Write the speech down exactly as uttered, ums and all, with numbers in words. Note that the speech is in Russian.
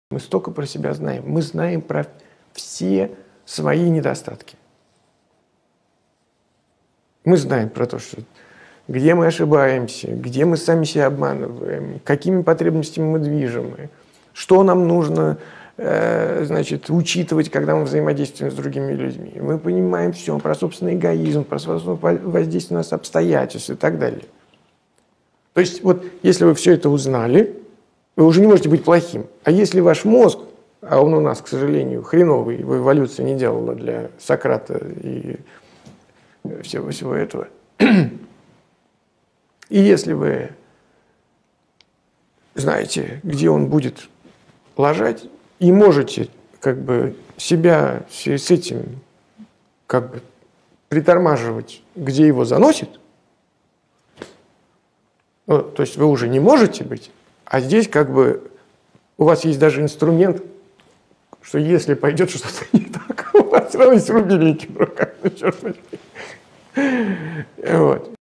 Мы столько про себя знаем. Мы знаем про все свои недостатки. Мы знаем про то, что где мы ошибаемся, где мы сами себя обманываем, какими потребностями мы движимы, что нам нужно, э, значит, учитывать, когда мы взаимодействуем с другими людьми. Мы понимаем все про собственный эгоизм, про собственное воздействие на нас обстоятельств и так далее. То есть вот если вы все это узнали, вы уже не можете быть плохим. А если ваш мозг, а он у нас, к сожалению, хреновый, его эволюция не делала для Сократа и всего, всего этого. И если вы знаете, где он будет ложать, и можете как бы себя с этим как бы притормаживать, где его заносит, ну, то есть вы уже не можете быть, а здесь как бы у вас есть даже инструмент, что если пойдет что-то не так, у вас сразу есть рубильники в руках. Вот.